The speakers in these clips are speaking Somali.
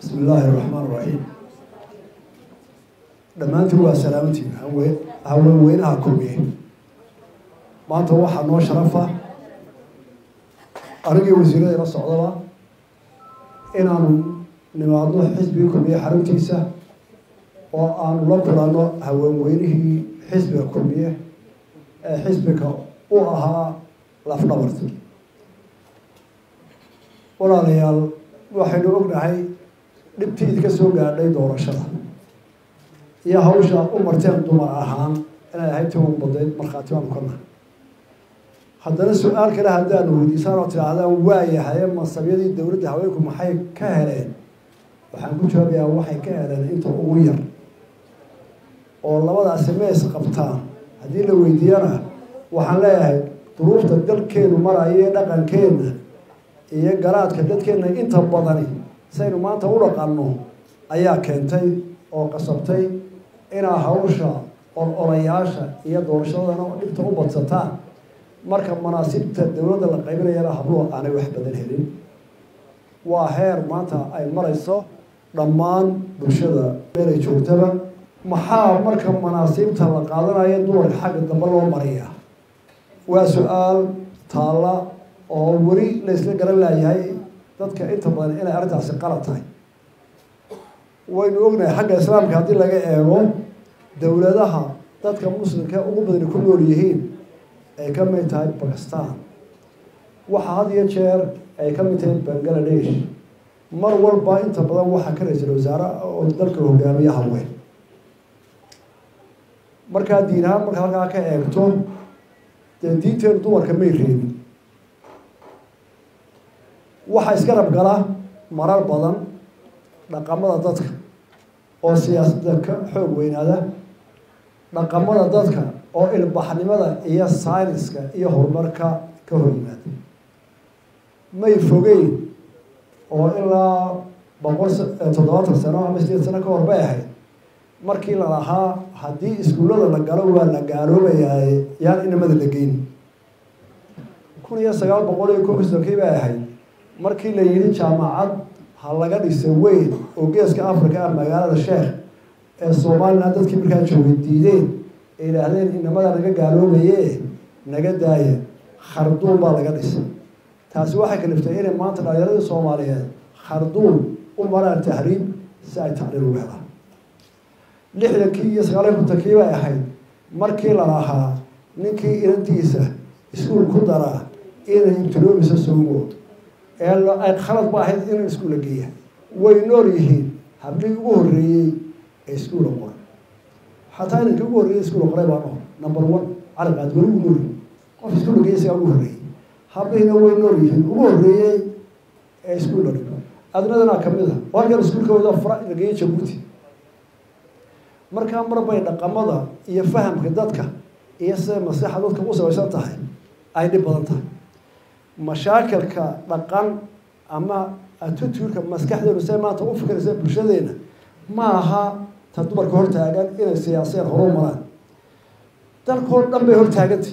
بسم الله الرحمن الرحيم. لما أنت هو سلامتي هو وينها كومي ما أنت واحد نوع شرفة أرجع وزير رأس عضلة إن أنا نماذج حزب كومي حرمتي سه وأنا لقول أنا هو وينه حزب كومي حزبك وها لفنورت ولا ريال واحد وقنا هاي dhibtii ka soo gaadhay doorashada iyo hawsha u marteen dumar ahaan inay ahayd toban badeed markhaati waan ku nahay haddana su'aal kale haddaan weydiisaan oo tirahdaan waa yahay masabyadii dawladda haweenku maxay ka heleen waxaan ku jawaabayaa waxay ka heleen inta ugu yar oo labadaas mees qabtaan haddii la weydiiyana waxaan leeyahay duruufta dalkeenu maraya dhaqankeena iyo garaadka dadkeena inta badani saynu maanta u dhaqanno ayaa keentay oo qasabtay inaa hawsha olayaasha iyo doorashadana dhibta u badsataan marka manaasibta dawladda la qaybinayana habluhu aanay wax badan helin waa heer maanta ay marayso dhammaan bulshada meelay joogtaba maxaa marka manaasibta la qaadanayo dumarka xagga dambe loo mariyaa waa su-aal taalla oo weli la isla garan laayahay dadka inta badan inay arrintaasi qalad tahay waynu ognahay xagga islaamka haddii laga eego dowladaha dadka muslimka ugu badani ku nool yihiin ay ka mid tahay Pakistan waxa had iyo jeer ay ka mid tahay Bangladesh mar walba inta badan waxa ka ra'iisul wasaare oo dalka hogaamiya haween marka diinaha marka halkaa ka eegto diinteenu dumarka may reebin waxa iska rabgala marar badan dhaqamada dadka oo siyaasadda ka xoog weynaada dhaqamada dadka oo ilbaxnimada iyo sayniska iyo horumarka ka hor yimaada may fogeyn oo ilaa 170 sano ama 80 sano ka hor bay ahayd markii la lahaa haddii iskuullada la galo waa la gaaloobayaa yaan inamada la geyn 1990 bay ahayd markii la yiri jaamacad ha laga dhisay weyn oo geeska Afrika ah magaalada Sheekh ee Soomaaliya dadkii markaa joogay diideen ee ilaahdeen inamada laga gaaloobayay naga daaya kharduum baa laga dhisay taasi waxay kaliftay in maanta dhalinyarada Soomaaliyeed kharduum u maraan tahriib si ay tacliin u helaan 60kii iyo 90kii bay ahayd markii la lahaa ninkii irantiisa iskuul ku daraa inay introduce soo ay khalad ba ahayd in iskuul geeyo way nool yihiin habli ugu horeeyay iskuul qoray hataa in ugu horeeyay iskuul qoray baa number 1 calaqad wali ugu nool qof iskuul geeyay ugu horeeyay habli way nool yihiin ugu horeeyay iskuul dhigo adnadana kamida warkan iskuulkooda fara geeyay Jabuuti marka marbay dhaqamada iyo fahamka dadka iyo sida maslaxad dadka u sabaysan tahay ay dhib badan tahay mashaakilka dhaqan ama attitude-ka maskaxdeenu say maanta u fikiraysa bulshadeena ma aha ta dumarka hor taagan inay siyaasiyad horumaraan dalkoo dhan bay hor taagantay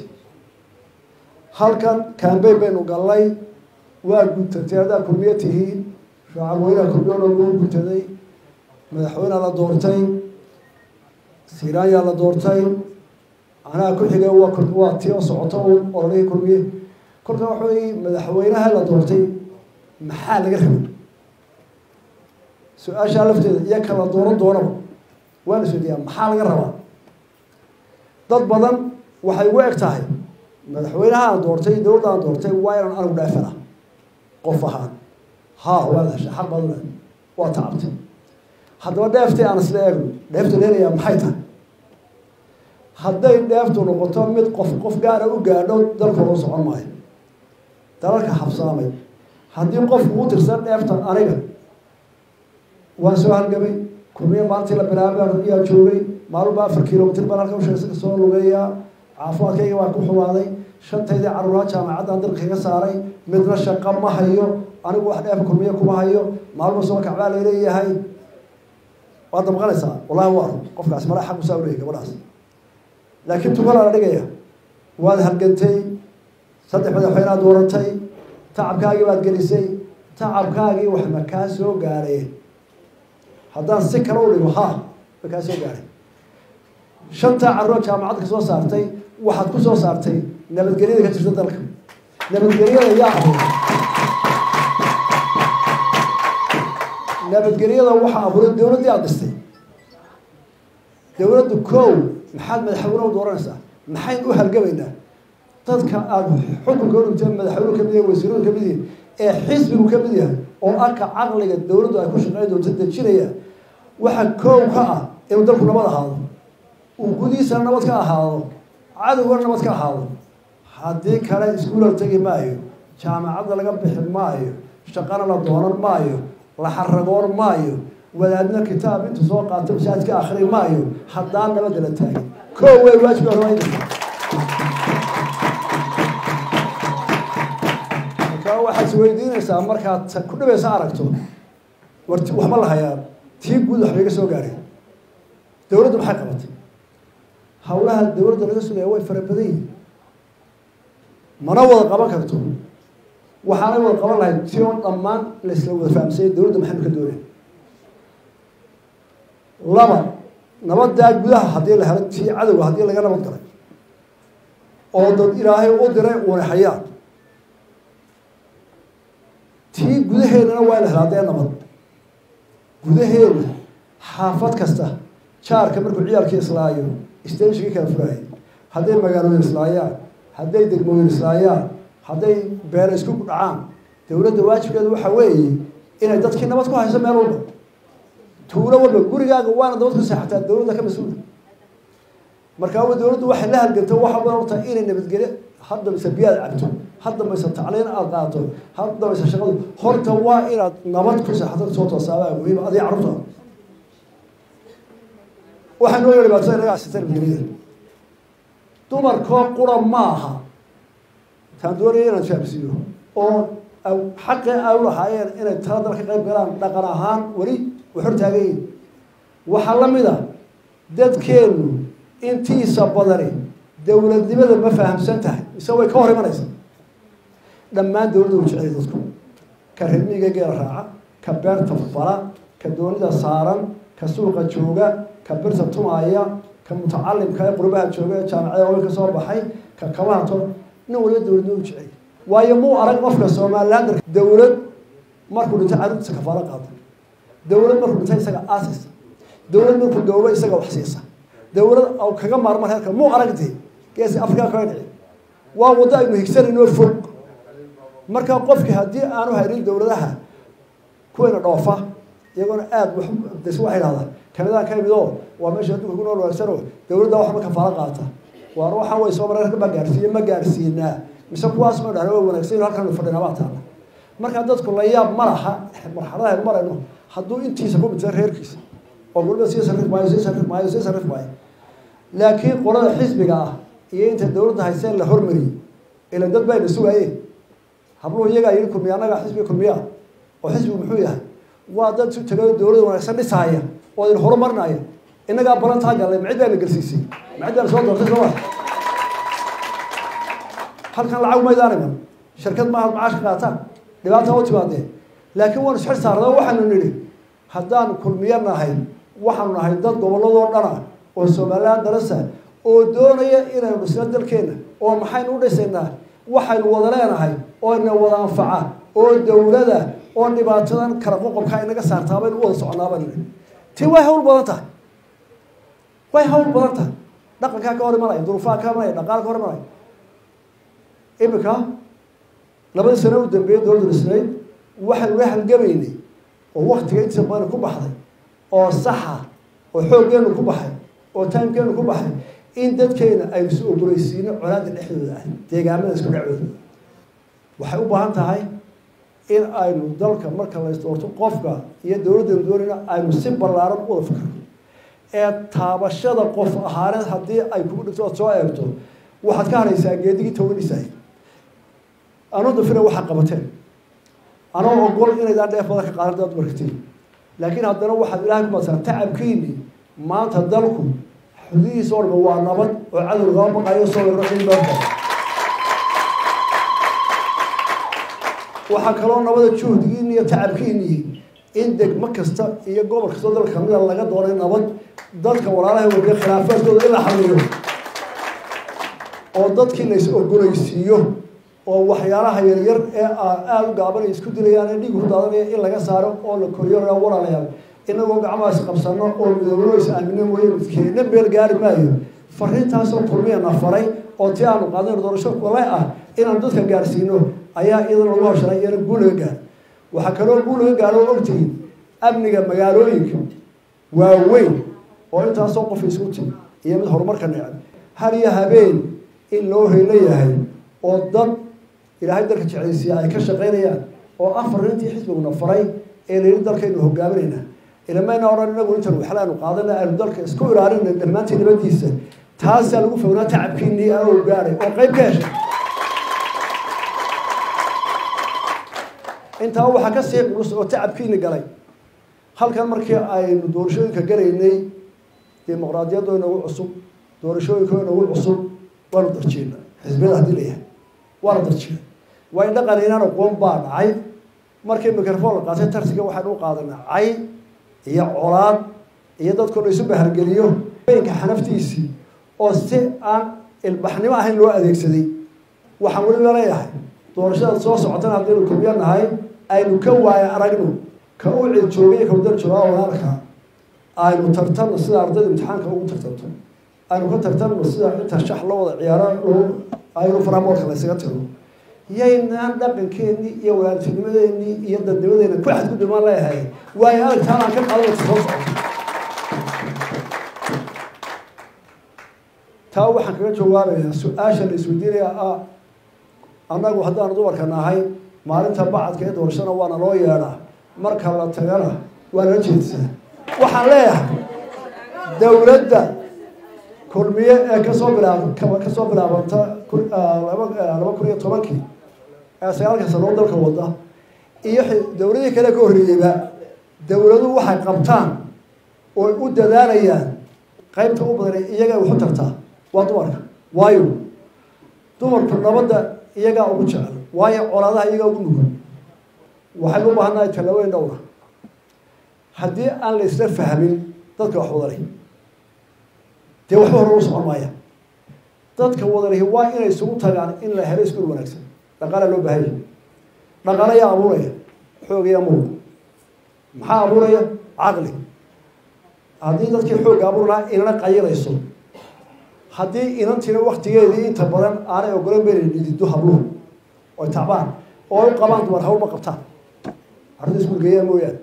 halkan campaign baynu galay waa gudtateeda kulmiyatihiin shacabweynaha kulmiyada loo gudtaday madaxweynaha la doortay siraaya la doortay anaa ku xigay waa tii socoto oo la kulmiye kolka waxay madaxweynaha la doortay maxaa laga rabay su'aasha lafteeda iyo kala doonaba waan isweydiyaa maxaa laga rabaa dad badan waxay u eg tahay madaxweynaha doortay dowladda doortay waa inaan anigu dhaafana qof ahaan waa xaq badan waa taabtay haddaba dheeftay aan isla eegno dheefta leeyahay maxay tahay hadday dheeftu noqoto mid qof gaar ah u gaadho dalka loo socon maayo dalalka xabsaamay haddii qofku u tirsan dheefta aniga waan soo halgamay kulmiye maalintii la bilaabay ayaa joogay maalba 4 kiiloomitir baan halka u sheegay soo lugeeyaa caafimaadkayga waa ku xumaaday shantaydii caruuraha jaamacadda dalka ka saaray midna shaqo ma hayo anigu wax dheef kulmiye kuma hayo maalba soo kacbaa leeyahay waa damqanaysaa wallahi waa qofkaas mara xaq u soo leeyahay gabadhaas laakiin tugal la dhigaya waad halgantay saddex madaxweynaha dooratay tacabkaagii baad gelisay tacabkaagii wax ma ka soo gaareen haddaan si kale u dhigo haa way kaa soo gaadhay shantaa carruur jaamacad ka soo saartay waxaad ku soo saartay nabadgelyada ka jirta dalka nabadgelyada yaa abuuray nabadgelyada waxaa abuuray dowladdii aada dhistay dowladdu kow maxaad madaxweyne u dooranaysaa maxaynu u halgamaynaa dadka aada xukunka u dhintay madaxweynuhu ka mid yahay wasiiruhu ka mid yahay ee xisbigu ka mid yahay oo arka caqliga dowladdu ay ku shaqayn doonto dejinaya waxa kow ka ah inuu dalku nabad ahaado uu gudihiisana nabad ka ahaado cadowgana nabad ka ahaado haddii kale iskuul la tegi maayo jaamacadda laga bixi maayo shaqana la doonan maayo la xaragoon maayo wadaadna kitaab intuu soo qaato masaajidka akhri maayo haddaan nabadda la taagin kow way waajib hormaynaysa markaa waxaad isweydiinaysaa markaad ku dhibaysa aragto waxba la hayaa tii guud waxba iga soo gaadhay dowladdu maxay qabatay hawlaha dowladda laga sugaya way fara badan yihiin mana wada qaban karto waxaanay wada qaban lahayd si oo dhammaan la isla wada fahamsayay dowladda maxaynu ka doonaya laba nabaddaa gudaha haddii la helo tii cadowga haddii laga nabad galay oo dad ilaahay u diray uuna hayaan tii gudaheedana waa la helaa dee nabad gudaheeda xaafad kasta jaarka markuu ciyaalkii islaayo stagii kala furaayay hadday magaalooyin islaayaan hadday degmooyin islaayaan hadday beelo isku dhacaan dowladda waajibkeeda waxa weeye inay dadkii nabad ku hayso meel walba tuulo walba gurigaaga waana nabad ku seexataa dowladda ka mas-uula markaa dowladdu waxay la halgantay waxa badan u tahay inay nabadgelyo hadda mise biyaad cabto hadda mise tacliin aada qaato hadda mise shaqadu horta waa inaad nabad ku seexato soo toosaabaa muhiim adiga carruurta waxaa noo yar dhibaatada inaga asita nabadgelyada dumarkoo qura maaha taan doonaya inaan fahamsiiyo oo xaqii ay u lahaayeen inay tala dal ka qayb galaan dhaqan ahaan weli way hor taagan yihin waxaa la mid a dadkeenu intiisa badani dowladnimada ma fahamsan tahay mise way ka hor imanaysa dhammaan dowladda u jeceliya dadku ka reermiiga geela raaca ka beerta fala ka doonida saaran ka suuqa jooga ka birta tumaaya ka mutacalimka ee qurbaha jooga ee jaamacada way ka soo baxay ka kabaha to nin waliba dowladnimo u jeceliya waayo muu arag qofka Soomaaliland dowlad markuu dhintay carruurtiisa kafaalo qaata dowlad markuu dhintay isaga aasis dowlad markuu doobo isaga wax siisa dowlad oo kaga maarmar halka muu aragtay gees Afrika ka dhigay waa wada aynu higsanayno fog marka qofkii haddii aanu hayrin dowladaha kuweena dhoofa iyaguna aad wax waxay yiraahdaan Canada ka yimid oo waa meesha dadku ku nool waagsano dowladda waxba kafaalo qaata waa waxa way soo maray ma gaarsiinaa mise kuwaas ma dhahay oo wanaagsan halkan fadhina baa taala marka dadku la yaab ma laha marxaladaha marayno hadduu intiisa ku mid reerkiisa oo gurba si sarif maayo laakiin qolada xisbiga ah iyo inta dowladda hayseen la hormariyay ila dad bay sugayeen habluhu iyaga ay ku miyanaga xisbiga ku miyaa oo xisbigu muxuu yahay waa dad si tagay dowladda wanaagsan dhisaya oo in horumarnaya inaga balanta galay mid baa la galsiisay mid baa soo doortay soo halkan lacag ma idaanayno shirkad ma had macaash qaataan dhibaato u timaadeen laakiin waan isxir saarnaa waxaanu nidhi haddaan kulmiyanahay waxaanu nahay dad gobolladoo dhana oo Soomaaliland darasa oo doonaya inaynu dhisno dalkeena oo maxaynu u dhisaynaa waxaynu wada leenahay oo ina wada anfaca oo dowladda oo dhibaatadan kala qoqobka inaga saartaaba in wada soconaaba tii way hawl badan tahay dhaqanka ka hor imanaya duruufaha ka imanaya dhaqaalaha ka hor imanaya imika labada sano u dambeeyay dowladda dhisnayd waxaynu la halgamaynay oo waqtiga inta badan ku baxday oo saxa oo xooggeenu ku baxay oo taankeenu ku baxay in dadkeena ay soo ogoleysiino colaadda dhexdooda ah deegaamada isku dhacdooda waxay u baahan tahay in aynu dalka marka la isdoorto qofka iyo dowladda doonina aynu si ballaaran u wada fikirno ee taabashada qof ahaaneed haddii ay kugu dhigto soo eegto waxaad ka haraysaa geedigii tooganisay anoo dafina waxa qabateen anoo ogol inaydaan dheef badan ka qaadan dad markii laakiin haddana waxaad ilaahay ku maadsan tacabkiini maanta dalku xudihiisa oo waa nabad oo cadowga baqayo soo weerareen dalka waxa kaloo nabada juhdigiin iyo tacabkiini in degmo kasta iyo gobol kastoo dalka kamida laga doonay nabad dadka walaalaha wadiya khilaafaadkooda in la xaliyo oo dadkii la is ogolaysiiyo oo waxyaalaha yaryar ee aada u gaaban ay isku dilayaan ee dhiig ku daadanaya in laga saaro oo la koriyo laga walaalayaal inagoo gacmahaas qabsano oo midoobno is aamino mooye midkeena meel gaari maayo fariintaasoo kulmiyana faray oo tii aanu qaadayno doorasho kale ah inaan dadka gaarsiino ayaa iyadana lagu hawshanay iyana guul laga gaaro waxaa kaloo guul laga gaaro oo ogtihiin amniga magaalooyinka waaweyn oo intaasoo qof isku timi iyo mid horumarka necab har iyo habeen in loo helo yahay oo dad ilaahay dalka jeclaysiiya ay ka shaqaynayaan oo afarintii xisbiguna faray ee layidhi dalkaynu hogaaminayna ilamayna odhan inagu intan waxlaanu qaadana aynu dalka isku ilaalina dhammaantii nabadiisa taasaa lagu fognaa tacabkiinii oo gaadhay oo qayb ka heshay intaa waxaa ka sii culus oo tacabkiini galay halkan markii aynu doorashooyinka galaynay dimuqraadiyaddu inagu cusub doorashooyinka inagu cusub waanu darjiina xisbiyada haddii layahay waana darjiina waa in dhaqan inaan aqoon baa dhacay markii microphone la qaatay tarsiga waxaan u qaadanaa cay iyo colaad iyo dadkoo la isu bahargeliyo beenka xanaftiisii oo si aan ilbaxnimo ahayn loo adeegsaday waxaan weliba leeyahay doorashada soo socotana haddaynu kulmiyo nahay aynu ka waaya aragno ka u cid joogay ka wadar joogaa walaalka aynu tartanno sida ardayda imtixaanka ugu tartanto aynu ka tartanno sida inta shax loo wada ciyaaro aynu faramoolka la isaga tiro yaynaan dhaqankeennii iyo walaaltinimadeennii iyo dadnimadeena ku xadgudubaan leeyahay waayo aragtaan aan ka qaadana soo socoto taa waxaan kaga jawaabayaa su-aasha la isweydiinayaa annagu haddaanu dumarka nahay maalinta bacadka ee doorashana waana loo yeedhaa marka la tagana waa nala jeedsaa waxaan leeyahay dowladda kulmiye ee kasoo bilaabanta 2010 ee 9 sano dalka wada iyo dowladii kale ka horreeyayba dowladuhu waxay qabtaan oo u dadaalayaan qaybta u badan iyaga wax u tartaa waa dumarka waayo dumarku nabadda iyaga ugu jecel waayo colaadaha iyaga ugu nugul waxay u baahanahay talaweyn dhowra haddii aan la isla fahmin dadka wax wada leh dee waxba hore u socon maaya dadka wada leh waa inay isugu tagaan in la helo iskuul wanaagsan dhaqaale loo baahan yahay dhaqaale yaa abuuraya xoog iyo muruq maxaa abuuraya caqli haddii dadkii xoog abuurnaa inana qayilayso haddii inantiina waktigeedii inta badan aanay ogolan bayna dhidido habluhu oy tacbaan oo u qabaan dumar hawlma qabtaan arrinta iskuulgeeyaa mooyaane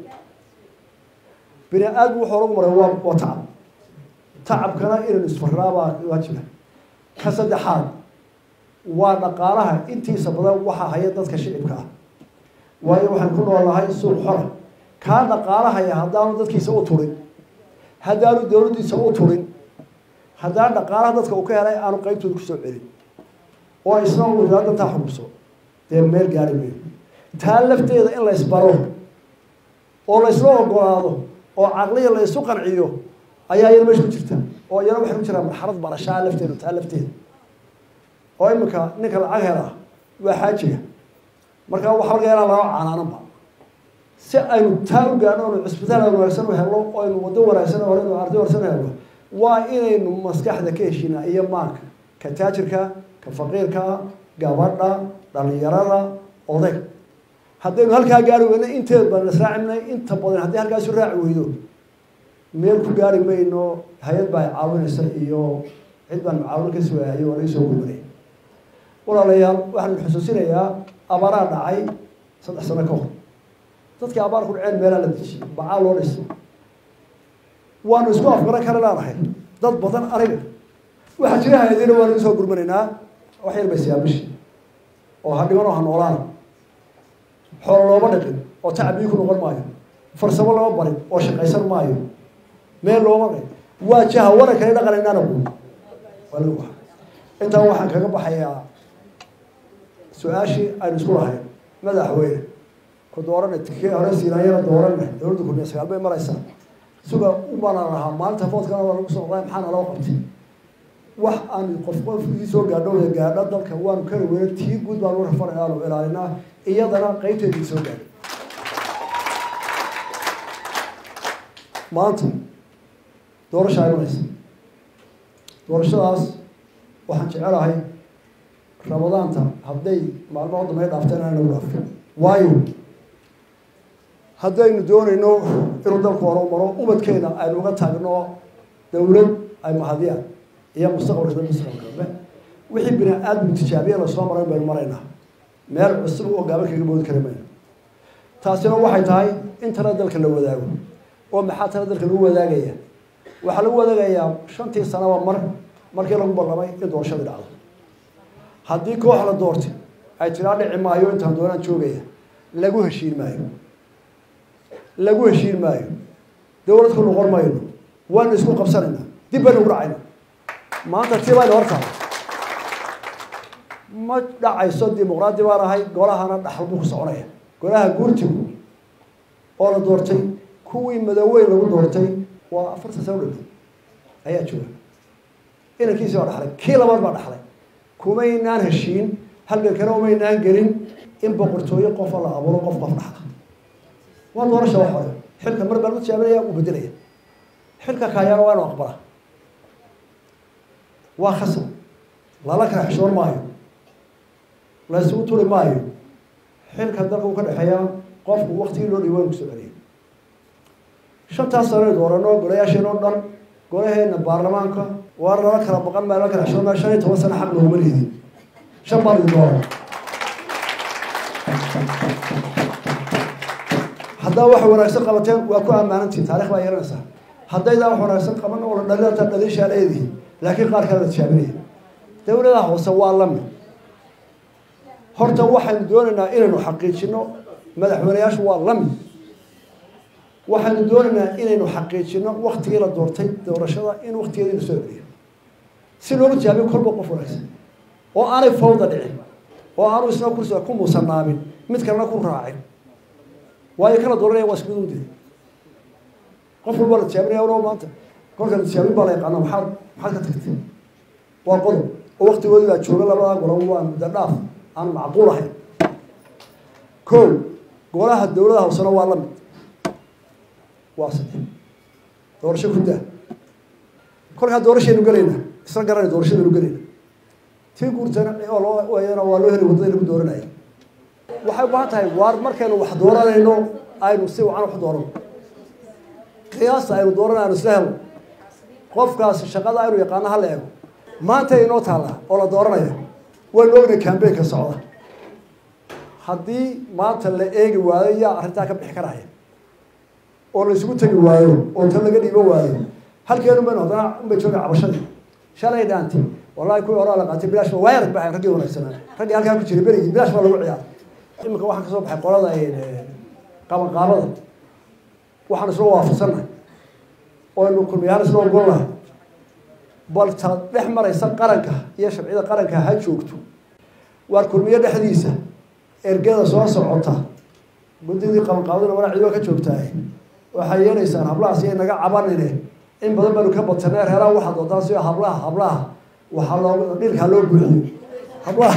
bini aadmu wuxuu lagu maray waa tacab tacabkana inaynu isfarraabaa waajiba ka saddexaad waa dhaqaalaha intiisa badan waxaa haya dadka shicibka ah waayo waxaan ku noolahay suuq xora kaa dhaqaalahaya haddaanu dadkiisa u turin haddaanu dowladdiisa u turin haddaan dhaqaalaha dadka uu ka helay aanu qaybtooda kusoo celin oo isna uu dantaa xubso dee meel gaari mayo taa lafteeda in la isbaro oo la isla ogolaado oo caqliya la isu qanciyo ayaa iyana meesha ku jirta oo iyana waxay ku jiraan marxalad barashaa lafteeda taa lafteeda oo iminka ninka lacag helaa waa xaajiga markaa waxa laga helaa laga canaananba si aynu taa u gaadho onu cisbitaal wanaagsan u helno oo aynu waddo wanaagsan oo aynu arday wanaagsan helno waa inaynu maskaxda ka heshiinaa iyo maanka ka taajirka ka faqiirka gabadha dhalinyarada oday haddaynu halkaa gaari weyno inteed baan israacimnay inta badan haddii halkaasu raaci weydo meel ku gaari mayno hay-ad baa caawinaysa iyo cid baan mucaawin ka sugaayay oo laga soo gurmanay walaalayaal waxaan xusuusinayaa abaaraa dhacay 3 sano ka hor dadkii abaar ku dhaceen meelaa la dejiyay bacaa loo dhisay waanu isku afgaran kara leedahay dad badan aniga waxaa jira hay-adiina waanu isoo gurmanaynaa wax yar bay siyaabishi oo ha dhiman oo ha noolaana xoolo looma dhiqin oo tacbiyi ku noqon maayo farsamo lama barin oo shaqaysan maayo meel looma dhig waa jaha warankale dhaqanaynaana guud waliba intaa waxaan kaga baxayaa su-aashii aynu isku lahayn madaxweyne ku doorana tikee hore siinaayana doorana dowladda kulmiya 9 bay maraysaa suga u baanan lahaa maalinta foodkana waa lagu soo qoray maxaa naloo qabtay wax aan qof soo gaadho dalka waanu kala weynay tii guud baan u rafanay aanu ilaalinaa iyadana qaybteedii soo gaadhay maanta doorasho ay imanaysa doorashadaas waxaan jecelahay ramadaanta hadday maalmo dambe dhaafteen aan nagu dhaafin waayo haddaynu doonayno inuu dalku horumaro ubadkeena aynu uga taagno dowlad ay mahadiyaan iyo mustaqbalka dambe wixii bini aadam tijaabiye la soo maray baynu maraynaa meel cusub oo gaaban kaga boodi kara mayno taasina waxay tahay in tala dalka la wadaago oo maxaa tala dalka lagu wadaagaya waxaa lagu wadaagayaa 5 sano markii lagu ballamay in doorashada dhacdo haddii koox la doortay ay tiraa dhici maayo intaan doonaan joogaya lagu heshiin maayo dowladku noqon mayno waan isku qabsanayna dib baan ugu raacayna maanta tiibaan horta ma dhacayso dimuqraadi baan ahay golahana dhaxal buu ku soconaya golaha guurtigu oo la doortay kuwii madawey lagu doortay waa 4 sano ayaa jooga inankiisa waa dhaxlay kii labaad baa dhaxlay kumaynaan heshiin halka kale umaynaan gelin in boqortooyo qof la abuuro qof dhaxla waa doorasho wax hore xilka mar baa la jaabanaya u bedelaya xilka kaayana waa inuu aqbala waa khasab lala kala xishoon maayo la isugu turi maayo xilka dalka uu ka dhaxeeya qofku waqtigii loo dhiibo ku soo celiyay 5 sano doorano golayaasheena dhan golaheena baarlamaanka waa la kala baqan ma la kala xishoon 15 sano xaq loogu leeyahay shabab dooro hadda wax wanaagsan qabateen waa ku amaanantii taariikh baa yeelanaysa haddayda wax wanaagsan qaban oo dhalinyarada dhalishaaleedii laakiin qaar kale tijaabinaya dawladda hoose waa lamid horta waxaan doonaynaa inaynu xaqiijino madaxweynayaashu waa lamid waxaan doonaynaa inaynu xaqiijino waqtigii la doortay doorashada in waqtigeedii soo celiyo si loo jaabiyo kolba qof wanaagsan oo aanay fawda dhicin oo aanu isna kursiga ku muusanaabin mid kalena ku raacin waayo kala dooranaya waa isku mid qof walba la jaabiyo oo maanta kolka la jaabiyo baa la yaqaan maxaa ka tagtay waa qodob oo waqtigoodii baa jooga labada golaha waa mudadaaf aan macquul ahayn كل قولها الدولة وصلوا والله واصل دورش كده كل هذا دورش ينقلنا استقرنا دورش ينقلنا تقول تنا والله ويانا والله اللي وضينا بدورنا أي وحباتها وار مركنا وحضورنا إنه أي نسوي عنه حضورنا قياس أي دورنا نسلهم قف كاس الشغال أي يقانا هلا ما أنت ينوت هلا ولا دورنا واللون كان بيك الصعود haddii maanta la eegi waayo yaa arrintaa ka bixi karaya oo la isugu tagi waayo oo tan laga dhiibo waayo halkeenu baan hadana uma jooga cabashadii shalay dhaanti wallahi ku hore la qaatay bilaash waa yar baa ragii wanaagsanaa ragii halkaa ku jiray berigi bilaash baa lagu ciyaar imika waxaan ka soo baxay qolada qabanqaabada waxaan isla waafaqsanay oo inuu kulmiyahan isla ogolahay bal ta dhex maraysa qaranka iyo sharciyada qaranka ha joogto waar kulmiye dhexdiisa ergada soo socota gudidii qabanqaabadana wala ciido ka joogtaay waxa yeelaysan hablaas ay naga cabanine in badan baa ka badsanay reeraha waxa doontaa si hablaha waxa loo dhilka loo buuxiyo hablaha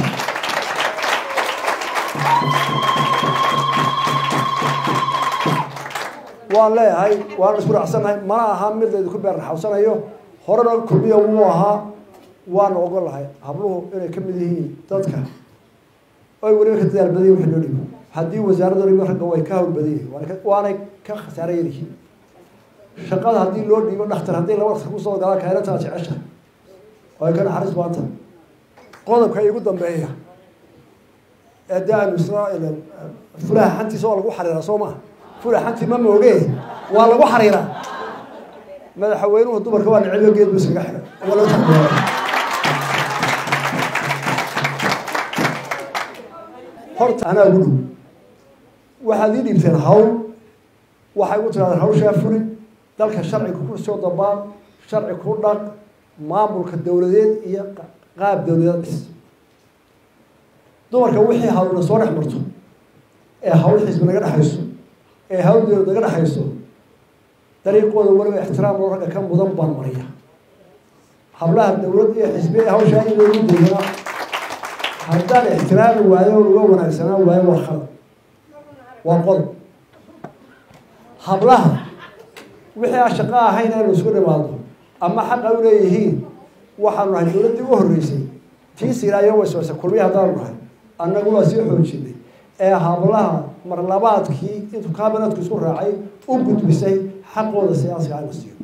waan leeyahay waan isku raacsanahay ma aha mid la ku beer xawsanayo horena kulmiye uu ahaa waan ogolahay habluhu inay ka mid yihiin dadka أي ولي كتير بدي وحلولي هدي وزارة دوري بخرج ويا كهول بدي وأنا كخسارة يلي شغال هدي لود يبغى نختار هدي لو خصوصا قال كهلا تاج عشرة ويا كان حارس باطن قادم كي يقول دم بيها أداء إسرائيل فلا حنتي سوى لقو حريرة صوما فلا حنتي ما موجه ولا لقو حريرة ما حوينوه الدبر كمان علو جيد بس كحرة ولا تحبه horta ana ugu waxa diibteen hawl waxa ugu tiraahdaa hawsha furi dalka sharciga ku soo dabaan sharci ku dhaq maamulka dawladeed iyo qaab dawladeed dumarka wixii hawlna soo dhex marto ee hawl xisbi naga dhaxayso ee hawl dawlad naga dhaxayso dariiqooda waliba ixtiraam loo raga ka mudan baan mariya hablaha dawlad iyo xisbi hawsha ay loo diidaa هذا الاحترام ووانا سنة وخل وقل حبلها wixii shaqo ahayna inuu isku dhimaado ama xaq ay u leeyihiin waxaanu nahay dowladdii u horreysay tii siiraayo waswasa kulmiya haddaanu nahay annagu waa sii xoojinay ee hablaha mar labaadkii intuu kaabineedku isku raacay u gudbisay xaqooda siyaasiga ay siiyo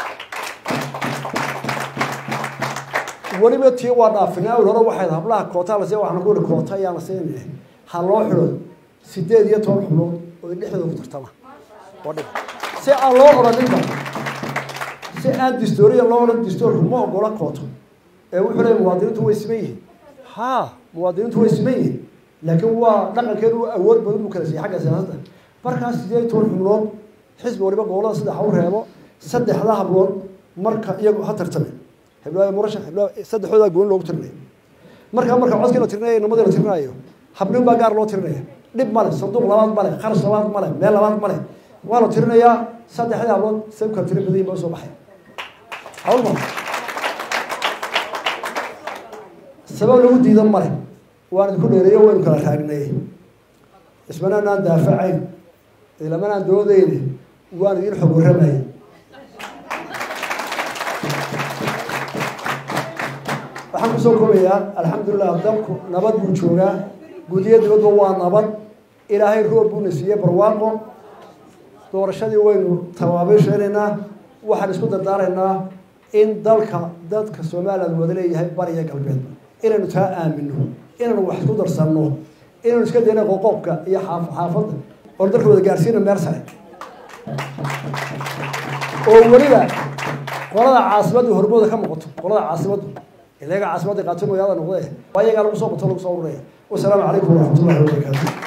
weliba tii waa dhaafinaa hore waxay hablaha koota la waxaan ku dhig koota ayaan siinay ha loo xiro 8 xubnood oo dhexdooda ku tartama wadhiga si aan loo oranayba si aan distooriya loo oran distoor ma ogola kooto ee wuxuu leeyahay muwaadiniintu way simeeyeen muwaadiniintu way simeeyeen laakiin waa dhaqankeedu awood badan u kala siiyay xagga siyaasadda markaas 8 xubnood xisbi waliba gobolada saddex u reebo saddexda hablood marka iyagu ha tartameen heblaha murashax heblaha saddexdooda goon loogu tirnay marka codka la tirnayo nimadii la tirnayo habnin baa gaar loo tirnaya dhib male sanduuq labaad male kharash labaad male meel labaad male waa la tirnayaa saddexda hablood sabka tiro badan baa soo baxay hawlma sabab lagu diidan male waan ku dheereeyo waan kala raagnay ismanaan daafacayn ilamaan doodayni waan idin xog waramay waxaan ku soo koobayaa alxamdulillah dalku nabad buu joogaa gudiyadoodu waa nabad ilaahay roob buu nasiiyay barwaaqo doorashadii waynu tawaabisheynaa waxaan isku dardaaraynaa in dadka Soomaaliland wada leeyahay bariga galbeed inaynu taa aamino inaynu wax isku darsanno inaynu iska deena qoqobka iyo xaafadda oo dalkooda gaarsiina meel sare oo waliba qolada caasimada hormooda ka muuqato qolada caasimada ilaga caasimada qaato magaalada noqday ayaga lagu soo bato lagu soo ururaya والسلام عليكم ورحمة الله وبركاته